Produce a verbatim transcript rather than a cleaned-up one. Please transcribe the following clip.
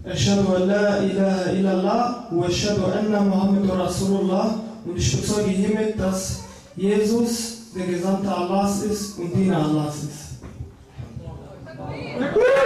Ashhadu an la ilaha illallah wa ashhadu anna Muhammadur Rasulullah. Und ich bezeuge hiermit, dass Jesus der Gesandte Allahs ist und Diener Allahs ist.